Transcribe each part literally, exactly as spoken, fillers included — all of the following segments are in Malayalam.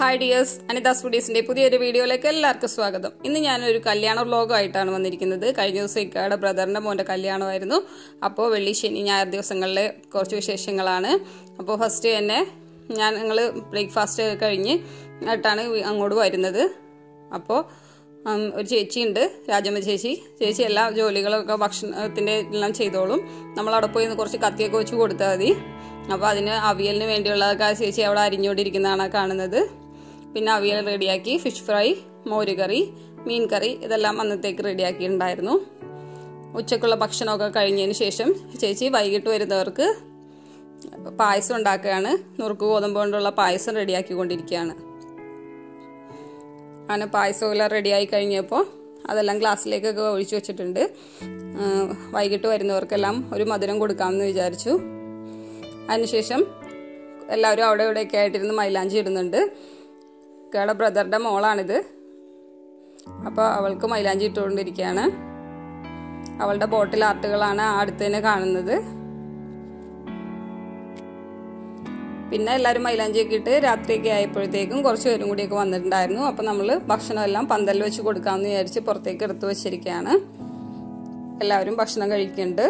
Hi dears, Anithas Foodies ന്റെ പുതിയൊരു വീഡിയോയിലേക്ക് എല്ലാവർക്കും സ്വാഗതം. ഇന്ന് ഞാൻ ഒരു കല്യാണ വ്ലോഗ് ആയിട്ടാണ് വന്നിരിക്കുന്നത്. കഴിഞ്ഞ ദിവസം ഇക്കാടെ ബ്രദറിന്റെ മോന്റെ കല്യാണമായിരുന്നു. അപ്പോൾ വെള്ളി ശനി ഞായർ ദിവസങ്ങളിലെ കുറച്ച് വിശേഷങ്ങളാണ്. അപ്പോൾ ഫസ്റ്റ് തന്നെ ഞാൻ ഞങ്ങൾ ബ്രേക്ക്ഫാസ്റ്റ് കഴിഞ്ഞ് ആയിട്ടാണ് അങ്ങോട്ട് വരുന്നത്. അപ്പോൾ ഒരു ചേച്ചിയുണ്ട്, രാജമ്മ ചേച്ചി. ചേച്ചി എല്ലാ ജോലികളൊക്കെ ഭക്ഷണത്തിൻ്റെ എല്ലാം ചെയ്തോളും. നമ്മളവിടെ പോയി കുറച്ച് കത്തിയൊക്കെ വെച്ച് കൊടുത്താൽ മതി. അപ്പോൾ അതിന് അവിയലിന് വേണ്ടിയുള്ളതൊക്കെ ചേച്ചി അവിടെ അരിഞ്ഞുകൊണ്ടിരിക്കുന്നതാണ് കാണുന്നത്. പിന്നെ അവിയൽ റെഡിയാക്കി, ഫിഷ് ഫ്രൈ, മോര് കറി, മീൻ കറി ഇതെല്ലാം അന്നത്തേക്ക് റെഡിയാക്കിയിട്ടുണ്ടായിരുന്നു. ഉച്ചക്കുള്ള ഭക്ഷണമൊക്കെ കഴിഞ്ഞതിന് ശേഷം ചേച്ചി വൈകിട്ട് വരുന്നവർക്ക് പായസം ഉണ്ടാക്കുകയാണ്. നുറുക്ക് ഗോതമ്പ് കൊണ്ടുള്ള പായസം റെഡിയാക്കിക്കൊണ്ടിരിക്കുകയാണ്. അങ്ങനെ പായസമെല്ലാം റെഡിയായി കഴിഞ്ഞപ്പോൾ അതെല്ലാം ഗ്ലാസ്സിലേക്കൊക്കെ ഒഴിച്ചു വെച്ചിട്ടുണ്ട്. വൈകിട്ട് വരുന്നവർക്കെല്ലാം ഒരു മധുരം കൊടുക്കാമെന്ന് വിചാരിച്ചു. അതിനുശേഷം എല്ലാവരും അവിടെ ഇവിടെയൊക്കെ ആയിട്ടിരുന്ന് മൈലാഞ്ചി ഇടുന്നുണ്ട്. കേടെ ബ്രദറുടെ മോളാണിത്. അപ്പോൾ അവൾക്ക് മൈലാഞ്ചി ഇട്ടുകൊണ്ടിരിക്കുകയാണ്. അവളുടെ ബോട്ടിൽ ആർട്ടുകളാണ് അടുത്ത് തന്നെ കാണുന്നത്. പിന്നെ എല്ലാവരും മൈലാഞ്ചിയൊക്കെ ഇട്ട് രാത്രിയൊക്കെ ആയപ്പോഴത്തേക്കും കുറച്ച് പേരും കൂടിയൊക്കെ വന്നിട്ടുണ്ടായിരുന്നു. അപ്പോൾ നമ്മൾ ഭക്ഷണമെല്ലാം പന്തലിൽ വെച്ച് കൊടുക്കാമെന്ന് വിചാരിച്ച് പുറത്തേക്ക് എടുത്തു വെച്ചിരിക്കുകയാണ്. എല്ലാവരും ഭക്ഷണം കഴിക്കുന്നുണ്ട്.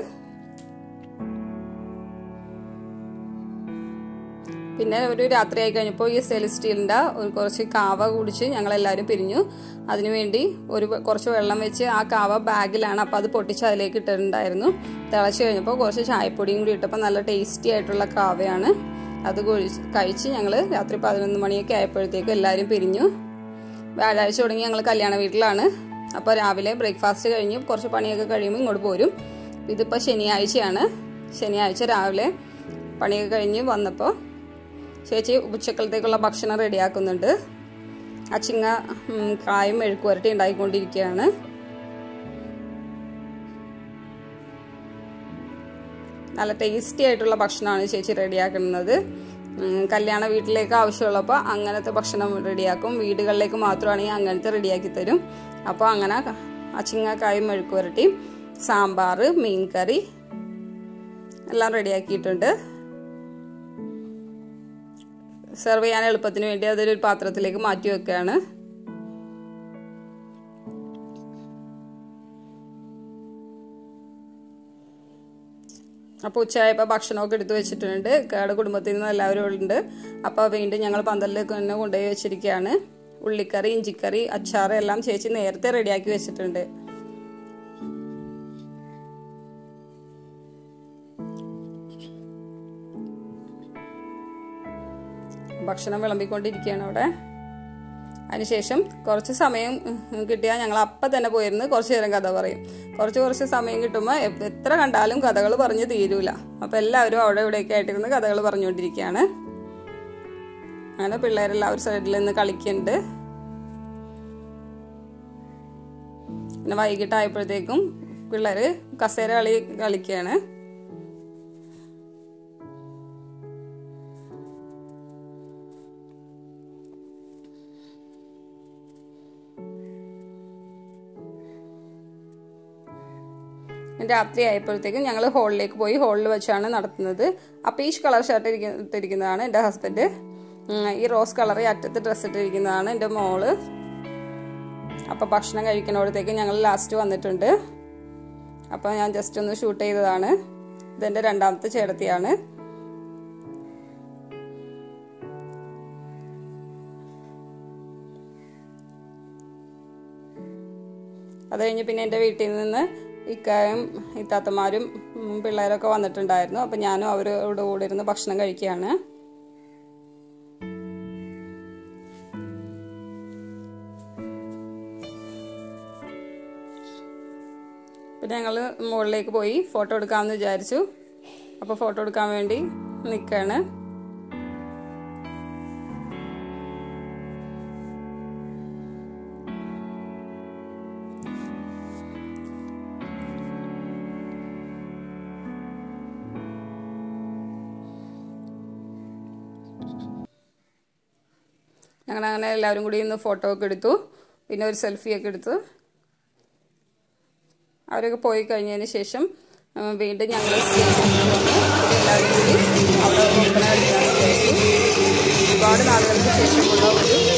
പിന്നെ ഒരു രാത്രിയായി കഴിഞ്ഞപ്പോൾ ഈ സ്റ്റെയിൻലെസ് സ്റ്റീലിൻ്റെ ഒരു കുറച്ച് കാവ കുടിച്ച് ഞങ്ങളെല്ലാവരും പിരിഞ്ഞു. അതിനുവേണ്ടി ഒരു കുറച്ച് വെള്ളം വെച്ച് ആ കാവ ബാഗിലാണ്. അപ്പോൾ അത് പൊട്ടിച്ച് അതിലേക്ക് ഇട്ടിട്ടുണ്ടായിരുന്നു. തിളച്ച് കഴിഞ്ഞപ്പോൾ കുറച്ച് ചായപ്പൊടിയും കൂടി ഇട്ടപ്പോൾ നല്ല ടേസ്റ്റി ആയിട്ടുള്ള കാവയാണ്. അത് കഴിച്ച് ഞങ്ങൾ രാത്രി പതിനൊന്ന് മണിയൊക്കെ ആയപ്പോഴത്തേക്കും എല്ലാവരും പിരിഞ്ഞു. വ്യാഴാഴ്ച തുടങ്ങി ഞങ്ങൾ കല്യാണ വീട്ടിലാണ്. അപ്പോൾ രാവിലെ ബ്രേക്ക്ഫാസ്റ്റ് കഴിഞ്ഞ് കുറച്ച് പണിയൊക്കെ കഴിയുമ്പോൾ ഇങ്ങോട്ട് പോരും. ഇതിപ്പോൾ ശനിയാഴ്ചയാണ്. ശനിയാഴ്ച രാവിലെ പണിയൊക്കെ കഴിഞ്ഞ് വന്നപ്പോൾ ചേച്ചി ഉച്ചക്കലത്തേക്കുള്ള ഭക്ഷണം റെഡിയാക്കുന്നുണ്ട്. അച്ചിങ്ങ കായും മെഴുക്കുവരട്ടി ഉണ്ടാക്കിക്കൊണ്ടിരിക്കുകയാണ്. നല്ല ടേസ്റ്റി ആയിട്ടുള്ള ഭക്ഷണമാണ് ചേച്ചി റെഡിയാക്കുന്നത്. കല്യാണ വീട്ടിലേക്ക് ആവശ്യമുള്ളപ്പോൾ അങ്ങനത്തെ ഭക്ഷണം റെഡിയാക്കും. വീടുകളിലേക്ക് മാത്രമാണെങ്കിൽ അങ്ങനത്തെ റെഡിയാക്കി തരും. അപ്പോൾ അങ്ങനെ അച്ചിങ്ങ കായും മെഴുക്കുവരട്ടിയും സാമ്പാർ, മീൻ കറി എല്ലാം റെഡിയാക്കിയിട്ടുണ്ട്. സെർവ് ചെയ്യാൻ എളുപ്പത്തിന് വേണ്ടി അതൊരു പാത്രത്തിലേക്ക് മാറ്റി വെക്കുകയാണ്. അപ്പോൾ ഉച്ചയായപ്പോൾ ഭക്ഷണമൊക്കെ എടുത്തു വെച്ചിട്ടുണ്ട്. കേടെ കുടുംബത്തിൽ നിന്ന് എല്ലാവരും ഉണ്ട്. അപ്പോൾ വീണ്ടും ഞങ്ങൾ പന്തലിലേക്ക് തന്നെ കൊണ്ടുപോയി വെച്ചിരിക്കുകയാണ്. ഉള്ളിക്കറി, ഇഞ്ചിക്കറി, അച്ചാറ് എല്ലാം ചേച്ചി നേരത്തെ റെഡിയാക്കി വെച്ചിട്ടുണ്ട്. ഭക്ഷണം വിളമ്പിക്കൊണ്ടിരിക്കുകയാണ് അവിടെ. അതിനുശേഷം കുറച്ച് സമയം കിട്ടിയാൽ ഞങ്ങൾ അപ്പം തന്നെ പോയിരുന്ന് കുറച്ച് നേരം കഥ പറയും. കുറച്ച് കുറച്ച് സമയം കിട്ടുമ്പോൾ എത്ര കണ്ടാലും കഥകൾ പറഞ്ഞ് തീരൂല. അപ്പം എല്ലാവരും അവിടെ ഇവിടെയൊക്കെ ആയിട്ടിരുന്ന് കഥകൾ പറഞ്ഞുകൊണ്ടിരിക്കുകയാണ്. അങ്ങനെ പിള്ളേരെല്ലാവരും സൈഡിൽ നിന്ന് കളിക്കുന്നുണ്ട്. പിന്നെ വൈകിട്ടായപ്പോഴത്തേക്കും പിള്ളേർ കസേര കളി കളിക്കുകയാണ്. രാത്രി ആയപ്പോഴത്തേക്കും ഞങ്ങൾ ഹോളിലേക്ക് പോയി. ഹോളിൽ വെച്ചാണ് നടത്തുന്നത്. ആ പീച്ച് കളർ ഷർട്ട് ഇട്ടിരിക്കുന്നതാണ് എൻ്റെ ഹസ്ബൻഡ്. ഈ റോസ് കളർ അറ്റത്ത് ഡ്രസ്സ് ഇട്ടിരിക്കുന്നതാണ് എൻ്റെ മോള്. അപ്പോൾ ഭക്ഷണം കഴിക്കുന്നിടത്തേക്ക് ഞങ്ങൾ ലാസ്റ്റ് വന്നിട്ടുണ്ട്. അപ്പോൾ ഞാൻ ജസ്റ്റ് ഒന്ന് ഷൂട്ട് ചെയ്തതാണ്. ഇതെൻ്റെ രണ്ടാമത്തെ ചേട്ടത്തിയാണ്. അത് കഴിഞ്ഞ് പിന്നെ എൻ്റെ വീട്ടിൽ നിന്ന് ഇക്കായും ഇത്താത്തമാരും പിള്ളേരൊക്കെ വന്നിട്ടുണ്ടായിരുന്നു. അപ്പം ഞാനും അവരോട് കൂടെ ഇരുന്ന് ഭക്ഷണം കഴിക്കുകയാണ്. പിന്നെ ഞങ്ങൾ മുകളിലേക്ക് പോയി ഫോട്ടോ എടുക്കാമെന്ന് വിചാരിച്ചു. അപ്പോൾ ഫോട്ടോ എടുക്കാൻ വേണ്ടി നിൽക്കുകയാണ്. ഞങ്ങൾ അങ്ങനെ എല്ലാവരും കൂടി ഇന്ന് ഫോട്ടോ ഒക്കെ എടുത്തു. പിന്നെ ഒരു സെൽഫിയൊക്കെ എടുത്തു. അവരൊക്കെ പോയി കഴിഞ്ഞതിന് ശേഷം വീണ്ടും ഞങ്ങൾ എല്ലാവരും കൂടി അവിടെ ഒപ്പന കളിക്കാൻ വിചാരിച്ചു. ഒരുപാട് നാളുകൾക്ക് ശേഷമുള്ള ഒരു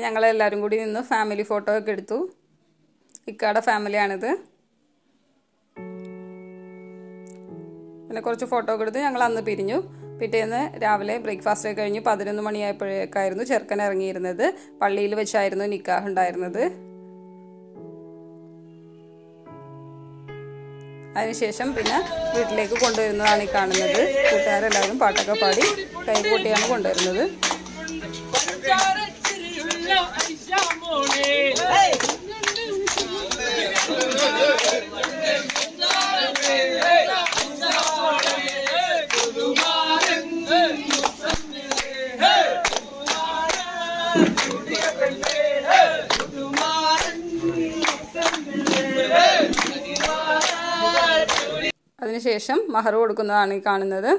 ഞങ്ങളെല്ലാവരും കൂടി നിന്ന് ഫാമിലി ഫോട്ടോ ഒക്കെ എടുത്തു. ഇക്കാടെ ഫാമിലിയാണിത്. പിന്നെ കുറച്ച് ഫോട്ടോ ഒക്കെ എടുത്ത് ഞങ്ങൾ അന്ന് പിരിഞ്ഞു. പിറ്റേന്ന് രാവിലെ ബ്രേക്ക്ഫാസ്റ്റ് ഒക്കെ കഴിഞ്ഞ് പതിനൊന്ന് മണിയായപ്പോഴേക്കായിരുന്നു ചെറുക്കൻ ഇറങ്ങിയിരുന്നത്. പള്ളിയിൽ വെച്ചായിരുന്നു നിക്കാഹ് ഉണ്ടായിരുന്നത്. അതിനുശേഷം പിന്നെ വീട്ടിലേക്ക് കൊണ്ടുവരുന്നതാണ് ഈ കാണുന്നത്. കൂട്ടുകാരെല്ലാവരും പാട്ടൊക്കെ പാടി കൈകൊട്ടിയാണ് കൊണ്ടുവരുന്നത്. അതിനുശേഷം മഹർ കൊടുക്കുന്നതാണ് ഈ കാണുന്നത്.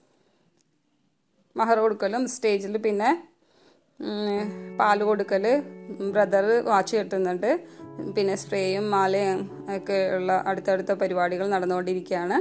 മഹർ കൊടുക്കലും സ്റ്റേജിൽ പിന്നെ പാല് കൊടുക്കൽ, ബ്രദർ വാച്ച് കെട്ടുന്നുണ്ട്, പിന്നെ സ്പ്രേയും മാലയും ഒക്കെ ഉള്ള അടുത്തടുത്ത പരിപാടികൾ നടന്നുകൊണ്ടിരിക്കുകയാണ്.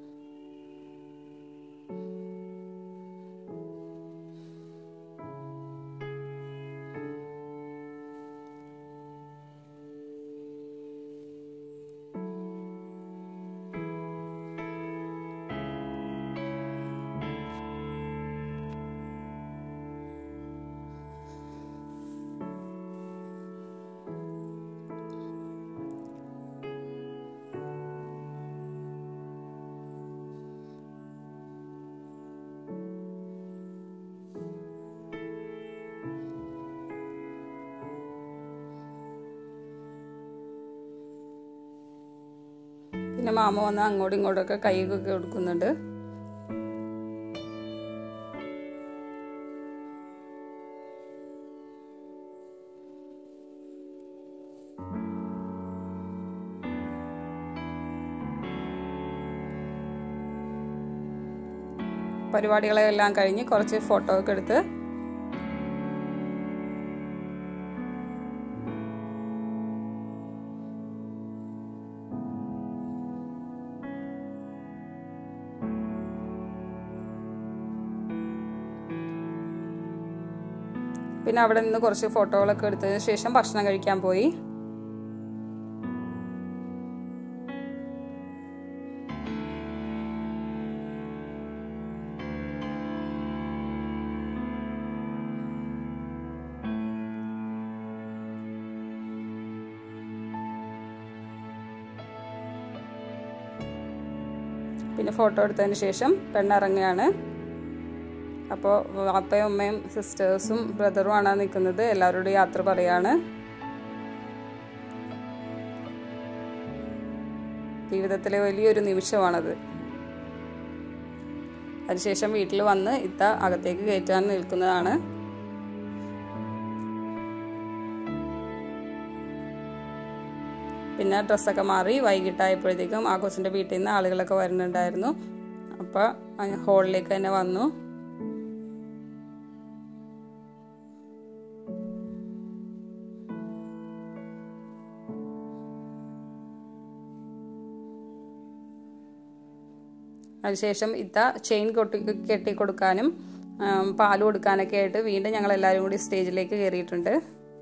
പിന്നെ മാമ വന്ന് അങ്ങോട്ടും ഇങ്ങോട്ടൊക്കെ കൈയൊക്കെ കൊടുക്കുന്നുണ്ട്. പരിപാടികളെല്ലാം കഴിഞ്ഞ് കുറച്ച് ഫോട്ടോ ഒക്കെ എടുത്ത് പിന്നെ അവിടെ നിന്ന് കുറച്ച് ഫോട്ടോകളൊക്കെ എടുത്തതിന് ശേഷം ഭക്ഷണം കഴിക്കാൻ പോയി. പിന്നെ ഫോട്ടോ എടുത്തതിന് ശേഷം പെണ്ണിറങ്ങുകയാണ്. അപ്പോൾ അപ്പയും അമ്മയും സിസ്റ്റേഴ്സും ബ്രദറും ആണ് നിൽക്കുന്നത്. എല്ലാവരോടും യാത്ര പറയാണ്. ജീവിതത്തിലെ വലിയൊരു നിമിഷമാണത്. അതിനുശേഷം വീട്ടിൽ വന്ന് ഇത്ത അകത്തേക്ക് കയറ്റാൻ നിൽക്കുന്നതാണ്. പിന്നെ ഡ്രസ്സൊക്കെ മാറി വൈകിട്ടായപ്പോഴത്തേക്കും ആഘോഷിൻ്റെ വീട്ടിൽ നിന്ന് ആളുകളൊക്കെ വരുന്നുണ്ടായിരുന്നു. അപ്പോൾ ഹോളിലേക്ക് തന്നെ വന്നു. അതിനുശേഷം ഇത്ത ചെയിൻ കൊട്ടി കെട്ടിക്കൊടുക്കാനും പാൽ കൊടുക്കാനൊക്കെ ആയിട്ട് വീണ്ടും ഞങ്ങൾ എല്ലാവരും കൂടി സ്റ്റേജിലേക്ക് കയറിയിട്ടുണ്ട്.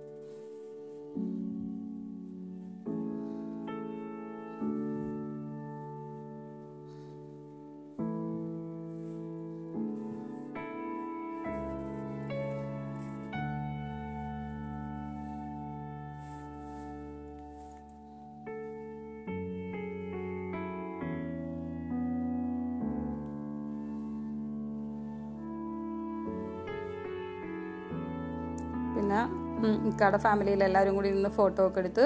പിന്നെ ഇക്കാടെ ഫാമിലിയിൽ എല്ലാവരും കൂടി നിന്ന് ഫോട്ടോ ഒക്കെ എടുത്ത്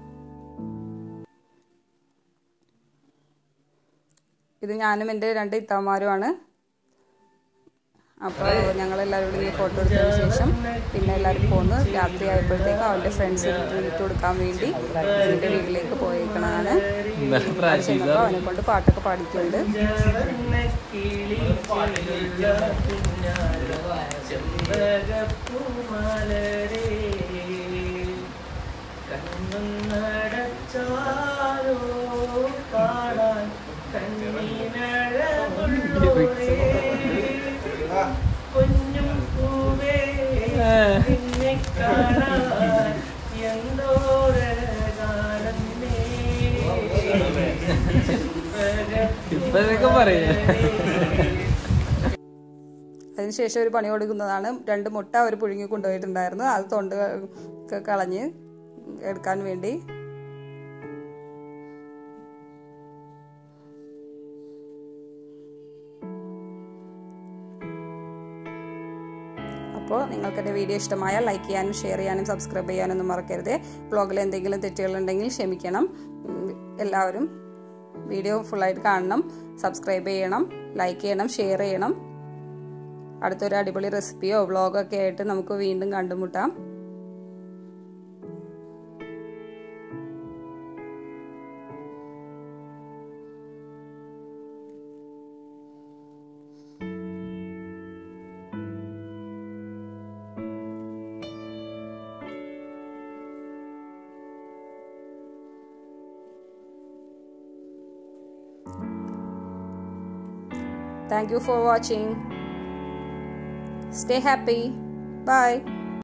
ഇത് ഞാനും എൻ്റെ രണ്ട് ഇത്താമാരുമാണ്. അപ്പോൾ ഞങ്ങളെല്ലാവരും കൂടി ഫോട്ടോ എടുത്തതിന് ശേഷം പിന്നെ എല്ലാവരും പോന്ന് രാത്രി ആയപ്പോഴത്തേക്കും അവൻ്റെ ഫ്രണ്ട്സ് ട്രീറ്റ് കൊടുക്കാൻ വേണ്ടി എൻ്റെ വീട്ടിലേക്ക് പോയേക്കണതാണ്. ചെന്നപ്പോൾ അവനെ കൊണ്ട് പാട്ടൊക്കെ പാടിക്കുന്നുണ്ട്. കുഞ്ഞും പൂവേ നിന്നെ കാണാൻ അതിനുശേഷം ഒരു പണി കൊടുക്കുന്നതാണ്. രണ്ട് മുട്ട അവർ പുഴുങ്ങി കൊണ്ടുപോയിട്ടുണ്ടായിരുന്നു. അത് തൊണ്ട് കളഞ്ഞ് എടുക്കാൻ വേണ്ടി. അപ്പോൾ നിങ്ങൾക്ക് എൻ്റെ വീഡിയോ ഇഷ്ടമായാൽ ലൈക്ക് ചെയ്യാനും ഷെയർ ചെയ്യാനും സബ്സ്ക്രൈബ് ചെയ്യാനൊന്നും മറക്കരുത്. ബ്ലോഗിൽ എന്തെങ്കിലും തെറ്റുകളുണ്ടെങ്കിൽ ക്ഷമിക്കണം. എല്ലാവരും വീഡിയോ ഫുള്ളായിട്ട് കാണണം, സബ്സ്ക്രൈബ് ചെയ്യണം, ലൈക്ക് ചെയ്യണം, ഷെയർ ചെയ്യണം. അടുത്തൊരു അടിപൊളി റെസിപ്പിയോ വ്ളോഗോ ഒക്കെ ആയിട്ട് നമുക്ക് വീണ്ടും കണ്ടുമുട്ടാം. Thank you for watching. Stay happy. Bye.